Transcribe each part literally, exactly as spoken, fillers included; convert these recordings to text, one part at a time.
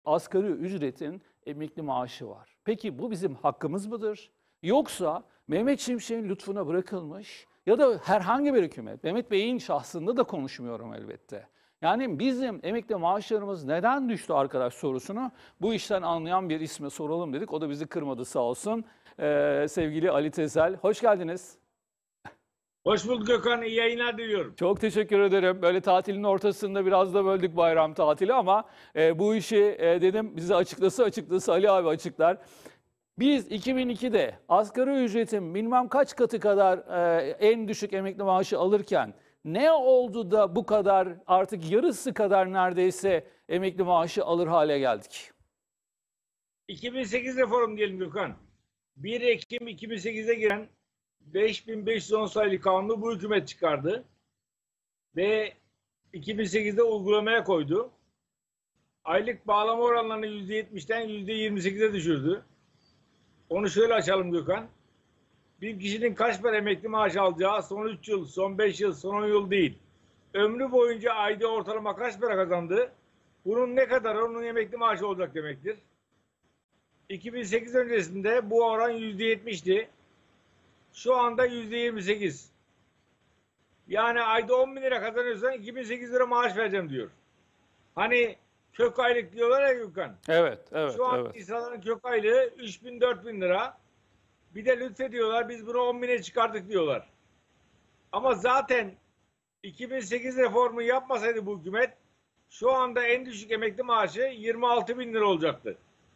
asgari ücretin emekli maaşı var. Peki bu bizim hakkımız mıdır? Yoksa Mehmet Şimşek'in lütfuna bırakılmış ya da herhangi bir hükümet, Mehmet Bey'in şahsında da konuşmuyorum elbette. Yani bizim emekli maaşlarımız neden düştü arkadaş sorusunu bu işten anlayan bir isme soralım dedik. O da bizi kırmadı sağ olsun. Ee, sevgili Ali Tezel, hoş geldiniz. Hoş bulduk Gökhan. İyi yayınlar diliyorum. Çok teşekkür ederim. Böyle tatilin ortasında biraz da böldük bayram tatili ama e, bu işi e, dedim bize açıklasa açıklasa Ali abi açıklar. Biz iki bin ikide asgari ücretin bilmem kaç katı kadar e, en düşük emekli maaşı alırken ne oldu da bu kadar artık yarısı kadar neredeyse emekli maaşı alır hale geldik? iki bin sekiz reform diyelim Gökhan. bir Ekim iki bin sekize giren beş bin beş yüz on sayılı kanunu bu hükümet çıkardı. Ve iki bin sekizde uygulamaya koydu. Aylık bağlama oranlarını yüzde yetmişten yüzde yirmi sekize düşürdü. Onu şöyle açalım Gökhan. Bir kişinin kaç para emekli maaş alacağı son üç yıl, son beş yıl, son on yıl değil. Ömrü boyunca ayda ortalama kaç para kazandı? Bunun ne kadar onun emekli maaşı olacak demektir. iki bin sekiz öncesinde bu oran yüzde yetmişti. Şu anda yüzde yirmi sekiz. Yani ayda on bin lira kazanıyorsan iki bin sekiz lira maaş vereceğim diyor. Hani kök aylık diyorlar ya Gökhan. Evet, evet, Şu an evet. insanların kök aylığı üç bin dört bin lira. Bir de lütfediyorlar biz bunu on bine çıkardık diyorlar. Ama zaten iki bin sekiz reformu yapmasaydı bu hükümet şu anda en düşük emekli maaşı yirmi altı bin lira olacaktı.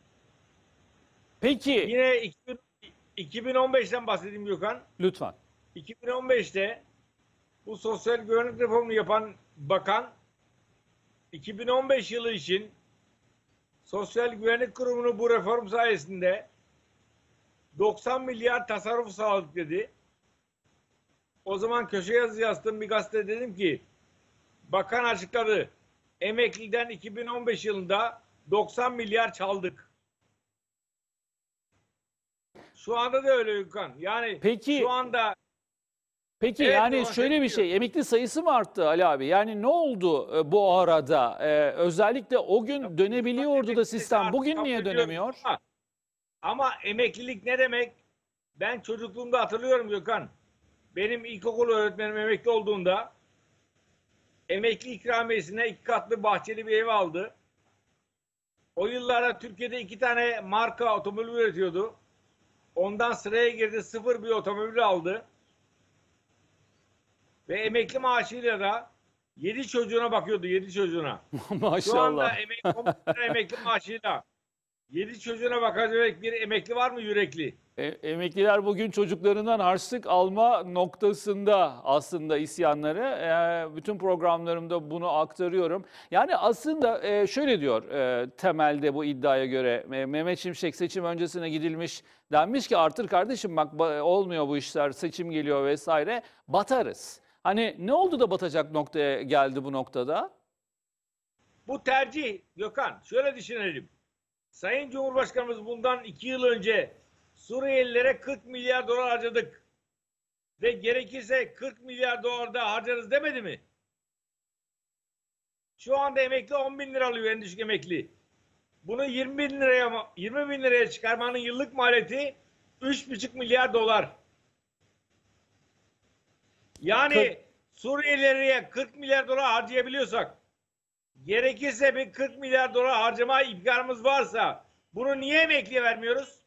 Peki. Yine iki bin on beşten bahsedeyim Gökhan. Lütfen. iki bin on beşte bu sosyal güvenlik reformunu yapan bakan iki bin on beş yılı için Sosyal Güvenlik Kurumu'nu bu reform sayesinde doksan milyar tasarruf sağladık dedi. O zaman köşe yazı yazdım bir gazete dedim ki bakan açıkladı. Emekliden iki bin on beş yılında doksan milyar çaldık. Şu anda da öyle Gökhan. Yani Peki, şu anda Peki evet, yani şöyle bir şey, emekli sayısı mı arttı Ali abi? Yani ne oldu e, bu arada? E, özellikle o gün dönebiliyordu da sistem. Bugün niye dönemiyor? Ama, ama emeklilik ne demek? Ben çocukluğumda hatırlıyorum Gökhan. Benim ilkokul öğretmenim emekli olduğunda emekli ikramiyesine iki katlı bahçeli bir ev aldı. O yıllarda Türkiye'de iki tane marka otomobil üretiyordu. Ondan sıraya girdi, sıfır bir otomobil aldı. Ve emekli maaşıyla da yedi çocuğuna bakıyordu, yedi çocuğuna. Maşallah. Şu anda emekli, emekli maaşıyla yedi çocuğuna bakacak bir emekli var mı yürekli? E, emekliler bugün çocuklarından harçlık alma noktasında aslında isyanları. E, bütün programlarımda bunu aktarıyorum. Yani aslında e, şöyle diyor e, temelde bu iddiaya göre e, Mehmet Şimşek seçim öncesine gidilmiş denmiş ki artır kardeşim bak olmuyor bu işler seçim geliyor vesaire batarız. Hani ne oldu da batacak noktaya geldi bu noktada? Bu tercih Gökhan şöyle düşünelim. Sayın Cumhurbaşkanımız bundan iki yıl önce Suriyelilere kırk milyar dolar harcadık. Ve gerekirse kırk milyar dolar da harcarız demedi mi? Şu anda emekli on bin lira alıyor en düşük emekli. Bunu yirmi bin liraya, yirmi bin liraya çıkarmanın yıllık maliyeti üç buçuk milyar dolar. Yani Suriyelilere kırk milyar dolar harcayabiliyorsak, gerekirse bir kırk milyar dolar harcama imkanımız varsa bunu niye emekliye vermiyoruz?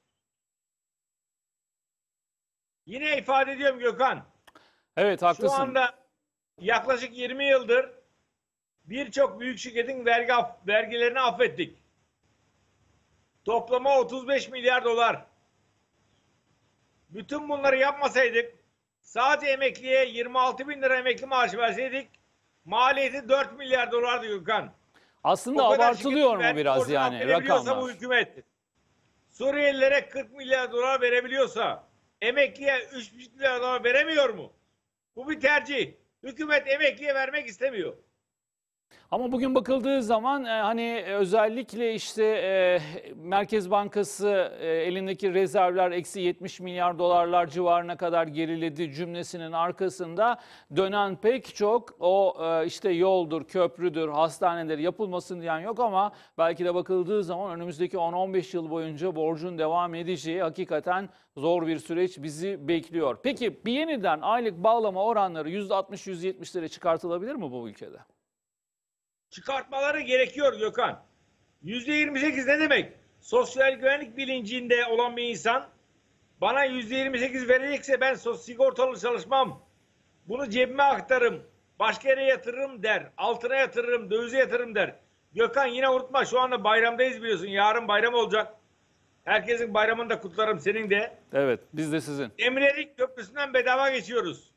Yine ifade ediyorum Gökhan. Evet haklısın. Şu anda yaklaşık yirmi yıldır birçok büyük şirketin vergi vergilerini affettik. Toplama otuz beş milyar dolar. Bütün bunları yapmasaydık, sadece emekliye yirmi altı bin lira emekli maaşı verseydik, maliyeti dört milyar dolardı Gökhan. Aslında abartılıyor mu biraz yani rakamlar? Bu hükümet Suriyelilere kırk milyar dolar verebiliyorsa emekliye üç buçuk milyar dolar veremiyor mu? Bu bir tercih. Hükümet emekliye vermek istemiyor. Ama bugün bakıldığı zaman e, hani özellikle işte e, Merkez Bankası e, elindeki rezervler eksi yetmiş milyar dolarlar civarına kadar geriledi cümlesinin arkasında dönen pek çok o e, işte yoldur, köprüdür, hastanedir yapılmasın diyen yok ama belki de bakıldığı zaman önümüzdeki on on beş yıl boyunca borcun devam edeceği hakikaten zor bir süreç bizi bekliyor. Peki bir yeniden aylık bağlama oranları yüzde altmış yüzde yetmişlere çıkartılabilir mi bu ülkede? Çıkartmaları gerekiyor Gökhan. yüzde yirmi sekiz ne demek? Sosyal güvenlik bilincinde olan bir insan bana yüzde yirmi sekiz verecekse ben sigortalı çalışmam. Bunu cebime aktarırım. Başka yere yatırırım der. Altına yatırırım, dövize yatırırım der. Gökhan yine unutma şu anda bayramdayız biliyorsun. Yarın bayram olacak. Herkesin bayramını da kutlarım, senin de. Evet, biz de sizin. Emirelik Köprüsü'nden bedava geçiyoruz.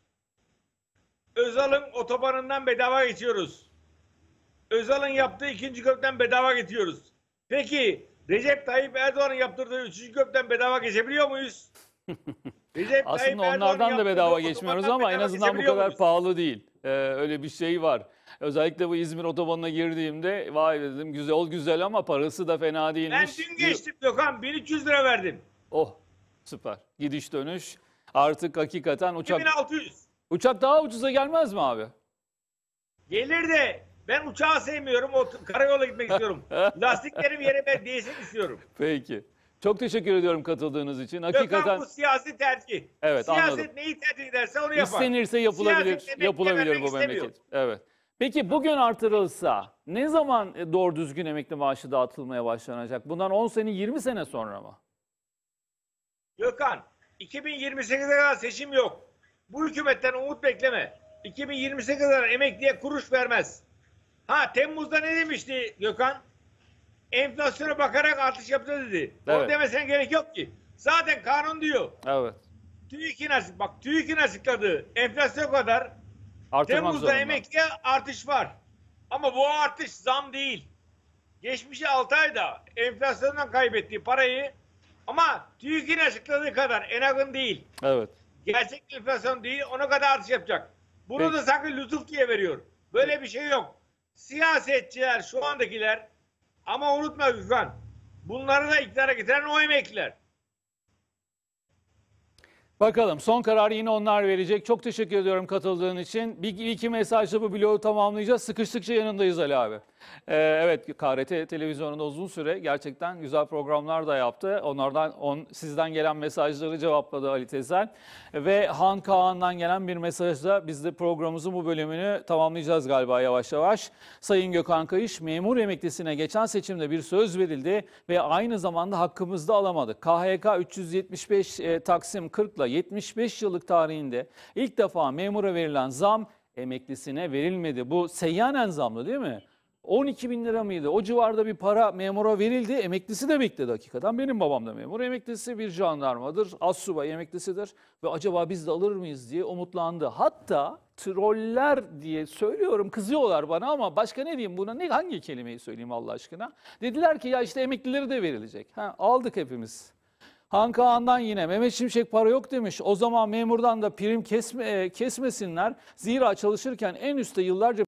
Özal'ın otobanından bedava geçiyoruz. Özal'ın yaptığı ikinci köprüden bedava geçiyoruz. Peki Recep Tayyip Erdoğan'ın yaptırdığı üçüncü köprüden bedava geçebiliyor muyuz? Recep Aslında Tayyip onlardan Erdoğan'ın da bedava yaptırdığı geçmiyoruz otobandan ama en bedava azından bu geçebiliyor kadar muyuz? pahalı değil. Ee, öyle bir şey var. Özellikle bu İzmir otobanına girdiğimde vay dedim güzel ol güzel ama parası da fena Ben değilmiş. dün geçtim Gökhan, bin üç yüz lira verdim. Oh süper. Gidiş dönüş. Artık hakikaten uçak iki bin altı yüz. uçak daha ucuza gelmez mi abi? Gelir de ben uçağı sevmiyorum. O karayoluna gitmek istiyorum. Lastiklerim yere değsin istiyorum. Peki. Çok teşekkür ediyorum katıldığınız için. Gökhan Hakikaten bu siyasi tercih. Evet, Siyaset anladım. neyi tercih ederse onu yapar. İstenirse yapılabilir, Siyaset emekli yapılabilir vermek bu istemiyor. memleket. Evet. Peki bugün artırılsa ne zaman e, doğru düzgün emekli maaşı dağıtılmaya başlanacak? Bundan on sene, yirmi sene sonra mı? Gökhan, iki bin yirmi sekize kadar seçim yok. Bu hükümetten umut bekleme. iki bin yirmi sekize kadar emekliye kuruş vermez. Ha, Temmuz'da ne demişti Gökhan? Enflasyona bakarak artış yapacağız dedi. Evet. Onu demesen gerek yok ki. Zaten kanun diyor. Evet. TÜİK'in açık, bak TÜİK'in açıkladığı enflasyon kadar Artırmak Temmuz'da zorunda. emekliye artış var. Ama bu artış zam değil. Geçmişi altı ayda enflasyondan kaybettiği parayı ama TÜİK'in açıkladığı kadar enagın değil. Evet. Gerçek enflasyon değil, ona kadar artış yapacak. Bunu Peki. da sanki lütuf diye veriyor. Böyle bir şey yok. Siyasetçiler, şu andakiler, ama unutma Gökhan, bunları da iktidara getiren o emekliler. Bakalım son kararı yine onlar verecek. Çok teşekkür ediyorum katıldığın için. Bir iki mesajla bu bloğu tamamlayacağız. Sıkıştıkça yanındayız Ali abi. Ee, evet K R T televizyonunda uzun süre gerçekten güzel programlar da yaptı. Onlardan on, sizden gelen mesajları cevapladı Ali Tezel. Ve Han Kağan'dan gelen bir mesajla biz de programımızın bu bölümünü tamamlayacağız galiba yavaş yavaş. Sayın Gökhan Kayış, memur emeklisine geçen seçimde bir söz verildi ve aynı zamanda hakkımızda alamadık. K H K üç yüz yetmiş beş e, Taksim kırk ile yetmiş beş yıllık tarihinde ilk defa memura verilen zam emeklisine verilmedi. Bu seyyanen zamlı değil mi? on iki bin lira mıydı? O civarda bir para memura verildi. Emeklisi de bekledi hakikaten. Benim babam da memur emeklisi, bir jandarmadır. Astsubay emeklisidir. Ve acaba biz de alır mıyız diye umutlandı. Hatta troller diye söylüyorum, kızıyorlar bana ama başka ne diyeyim buna? Ne, hangi kelimeyi söyleyeyim Allah aşkına? Dediler ki ya işte emeklileri de verilecek. Ha, aldık hepimiz. Han Kağan'dan yine Mehmet Şimşek para yok demiş. O zaman memurdan da prim kesme, kesmesinler. Zira çalışırken en üstte yıllarca